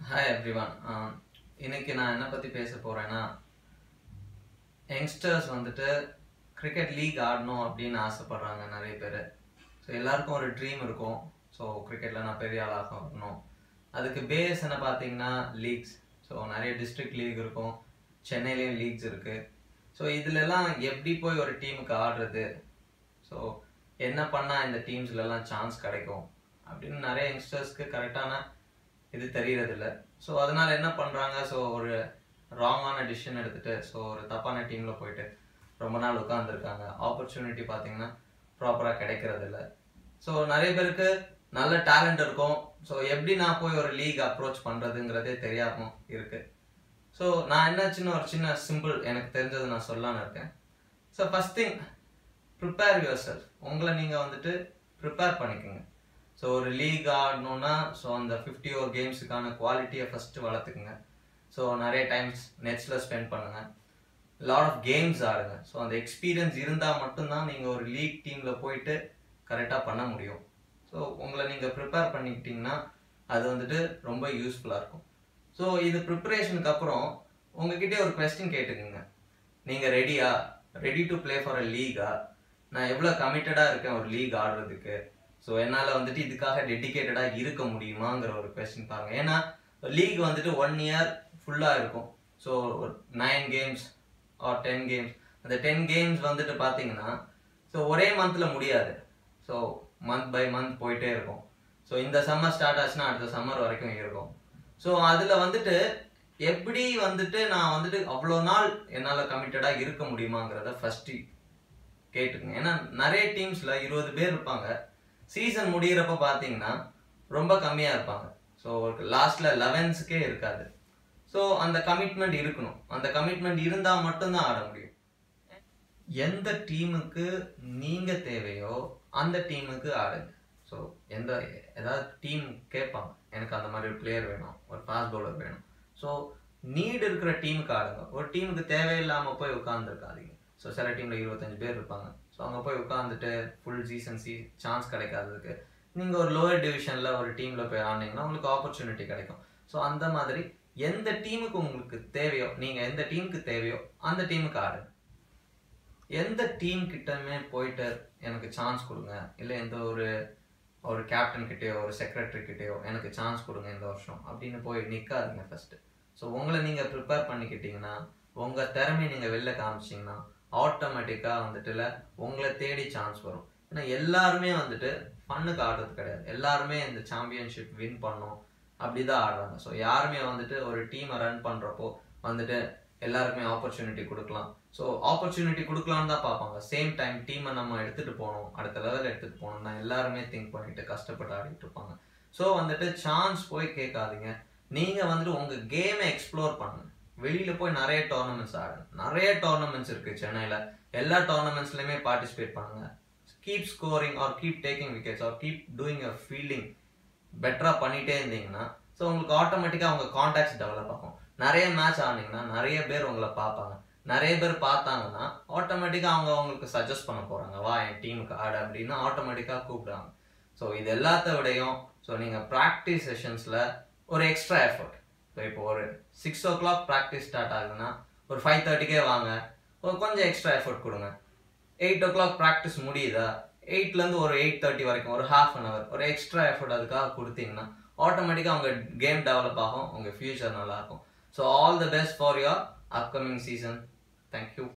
Hi everyone. இன்னைக்கு நான் என்ன பத்தி பேச போறேன்னா யங்ஸ்டர்ஸ் வந்துட்டு கிரிக்கெட் லீக் ஆடணும் அப்படின்னு ஆசைப்படுறாங்க நிறைய பேர். ஸோ எல்லாருக்கும் ஒரு ட்ரீம் இருக்கும். ஸோ கிரிக்கெட்ல நான் பெரிய ஆளாக வரணும். அதுக்கு பேஸ் என்ன பார்த்தீங்கன்னா லீக்ஸ். ஸோ நிறைய டிஸ்ட்ரிக்ட் லீக் இருக்கும், சென்னையிலையும் லீக்ஸ் இருக்கு. ஸோ இதுலலாம் எப்படி போய் ஒரு டீமுக்கு ஆடுறது, ஸோ என்ன பண்ணால் இந்த டீம்ஸ்லலாம் சான்ஸ் கிடைக்கும் அப்படின்னு நிறைய யங்ஸ்டர்ஸ்க்கு கரெக்டான இது தெரியறதில்ல. ஸோ அதனால என்ன பண்ணுறாங்க, ஸோ ஒரு ராங்கான டிசிஷன் எடுத்துட்டு ஸோ ஒரு தப்பான டீமில் போயிட்டு ரொம்ப நாள் உட்காந்துருக்காங்க. ஆப்பர்ச்சுனிட்டி பார்த்தீங்கன்னா ப்ராப்பராக கிடைக்கிறதில்ல. ஸோ நிறைய பேருக்கு நல்ல டேலண்ட் இருக்கும். ஸோ எப்படி நான் போய் ஒரு லீக் அப்ரோச் பண்ணுறதுங்கிறதே தெரியாமல் இருக்கு. ஸோ நான் என்ன ஒரு சின்ன சிம்பிள் எனக்கு தெரிஞ்சது நான் சொல்லலான்னு இருக்கேன். So first thing, prepare yourself. உங்களை நீங்கள் வந்துட்டு ப்ரிப்பேர் பண்ணிக்கோங்க. ஸோ ஒரு லீக் ஆடணும்னா ஸோ அந்த 50 ஓவர் கேம்ஸுக்கான குவாலிட்டியை ஃபஸ்ட்டு வளர்த்துக்குங்க. ஸோ நிறைய டைம்ஸ் நெட்ஸில் ஸ்பெண்ட் பண்ணுங்கள், லாட் ஆஃப் கேம்ஸ் ஆடுங்க. ஸோ அந்த எக்ஸ்பீரியன்ஸ் இருந்தால் மட்டும்தான் நீங்கள் ஒரு லீக் டீமில் போயிட்டு கரெக்டாக பண்ண முடியும். ஸோ உங்களை நீங்கள் ப்ரிப்பேர் பண்ணிக்கிட்டிங்கன்னா அது வந்துட்டு ரொம்ப யூஸ்ஃபுல்லாக இருக்கும். ஸோ இது ப்ரிப்பரேஷனுக்கு அப்புறம் உங்ககிட்டே ஒரு கொஸ்டின் கேட்டுக்குங்க. நீங்கள் ready to play for a லீகா? நான் எவ்வளோ கமிட்டடாக இருக்கேன் ஒரு லீக் ஆடுறதுக்கு? ஸோ என்னால் வந்துட்டு இதுக்காக டெடிக்கேட்டடாக இருக்க முடியுமாங்கிற ஒரு கொஸ்டின் பாருங்க. ஏன்னா லீக் வந்துட்டு 1 இயர் ஃபுல்லாக இருக்கும். So 9 games or 10 games. அந்த 10 கேம்ஸ் வந்துட்டு பார்த்தீங்கன்னா ஸோ ஒரே மந்தில் முடியாது. ஸோ மந்த் பை மந்த் போயிட்டே இருக்கும். ஸோ இந்த சம்மர் ஸ்டார்ட் ஆச்சுன்னா அடுத்த சம்மர் வரைக்கும் இருக்கும். ஸோ அதில் வந்துட்டு எப்படி வந்துட்டு நான் வந்துட்டு அவ்வளோ நாள் என்னால் கமிட்டடாக இருக்க முடியுமாங்கிறத ஃபர்ஸ்ட் கேட்டுக்குங்க. ஏன்னா நிறைய டீம்ஸில் 20 பேர் இருப்பாங்க. சீசன் முடிகிறப்ப பார்த்தீங்கன்னா ரொம்ப கம்மியாக இருப்பாங்க. ஸோ லாஸ்ட்ல 11ஸ்க்கே இருக்காது. ஸோ அந்த கமிட்மெண்ட் இருக்கணும். அந்த கமிட்மெண்ட் இருந்தால் மட்டும்தான் ஆட முடியும். எந்த டீமுக்கு நீங்கள் தேவையோ அந்த டீமுக்கு ஆடுங்க. ஸோ ஏதாவது டீம் கேட்பாங்க, எனக்கு அந்த மாதிரி ஒரு பிளேயர் வேணும், ஒரு ஃபாஸ்ட் பவுலர் வேணும். ஸோ நீட் இருக்கிற டீமுக்கு ஆடுங்க. ஒரு டீமுக்கு தேவையில்லாமல் போய் உட்காந்துருக்காதீங்க. ஸோ சில டீமில் 25 பேர் இருப்பாங்க. ஸோ அங்கே போய் உட்காந்துட்டு ஃபுல் சீசன் சான்ஸ் கிடைக்காததுக்கு நீங்கள் ஒரு லோவர் டிவிஷனில் ஒரு டீமில் போய் ஆடினீங்கன்னா உங்களுக்கு ஆப்பர்ச்சுனிட்டி கிடைக்கும். ஸோ அந்த மாதிரி எந்த டீமுக்கு உங்களுக்கு தேவையோ, நீங்கள் எந்த டீமுக்கு தேவையோ அந்த டீமுக்கு ஆடுங்க. எந்த டீம் கிட்டமே போயிட்டு எனக்கு சான்ஸ் கொடுங்க, இல்லை எந்த ஒரு கேப்டன் கிட்டேயோ ஒரு செக்ரட்டரி கிட்டேயோ எனக்கு சான்ஸ் கொடுங்க இந்த வருஷம் அப்படின்னு போய் நிற்காதுங்க ஃபர்ஸ்ட். ஸோ உங்களை நீங்கள் ப்ரிப்பேர் பண்ணிக்கிட்டீங்கன்னா, உங்கள் திறமையை நீங்கள் வெளில காமிச்சிங்கன்னா ஆட்டோமேட்டிக்காக வந்துட்டுல உங்களை தேடி சான்ஸ் வரும். ஏன்னா எல்லாருமே வந்துட்டு ஃபன்னுக்கு ஆடுறது கிடையாது. எல்லாருமே இந்த சாம்பியன்ஷிப் வின் பண்ணணும் அப்படிதான் ஆடுறாங்க. ஸோ யாருமே வந்துட்டு ஒரு டீமை ரன் பண்ணுறப்போ வந்துட்டு எல்லாருக்குமே ஆப்பர்ச்சுனிட்டி கொடுக்கலாம். ஸோ ஆப்பர்ச்சுனிட்டி கொடுக்கலான்னு தான் பார்ப்பாங்க. சேம் டைம் டீமை நம்ம எடுத்துகிட்டு போகணும், அடுத்த லெவலில் எடுத்துகிட்டு போகணும் தான் எல்லாருமே திங்க் பண்ணிட்டு கஷ்டப்பட்டு ஆடிட்டு இருப்பாங்க. ஸோ வந்துட்டு சான்ஸ் போய் கேட்காதீங்க. நீங்கள் வந்துட்டு உங்கள் கேமை எக்ஸ்ப்ளோர் பண்ணுங்க. வெளியில போய் நிறைய டோர்னமெண்ட்ஸ் ஆடுங்க. நிறைய டோர்னமெண்ட்ஸ் இருக்கு சென்னையில. எல்லா டோர்னமெண்ட்ஸ்லயுமே பார்ட்டிசிபேட் பண்ணுங்க. Keep scoring or keep taking wickets or keep doing a fielding பெட்டரா பண்ணிட்டே இருந்தீங்கன்னா ஸோ உங்களுக்கு ஆட்டோமேட்டிக்கா உங்க கான்டாக்ட்ஸ் டெவலப் ஆகும். நிறைய மேட்ச் ஆனீங்கன்னா நிறைய பேர் உங்களை பார்ப்பாங்க. நிறைய பேர் பார்த்தாங்கன்னா ஆட்டோமேட்டிக்கா அவங்க உங்களுக்கு சஜஸ்ட் பண்ண போறாங்க, வா என் டீமுக்கு ஆடு அப்படின்னு ஆட்டோமேட்டிக்கா கூப்பிடுறாங்க. ஸோ இது எல்லாத்த விடையும் ஸோ நீங்க ப்ராக்டிஸ் செஷன்ஸ்ல ஒரு எக்ஸ்ட்ரா எஃபர்ட். ஸோ இப்போ ஒரு 6 o'clock ப்ராக்டிஸ் ஸ்டார்ட் ஆகுதுன்னா ஒரு 5:30க்கே வாங்க, ஒரு கொஞ்சம் எக்ஸ்ட்ரா எஃபர்ட் கொடுங்க. 8 o'clock ப்ராக்டிஸ் முடியுதா, 8லேருந்து ஒரு 8:30 வரைக்கும் ஒரு ½ an hour ஒரு எக்ஸ்ட்ரா எஃபர்ட் அதுக்காக கொடுத்தீங்கன்னா ஆட்டோமேட்டிக்காக உங்கள் கேம் டெவலப் ஆகும், உங்கள் ஃபியூச்சர் நல்லா இருக்கும். So all the best for your upcoming season. Thank you.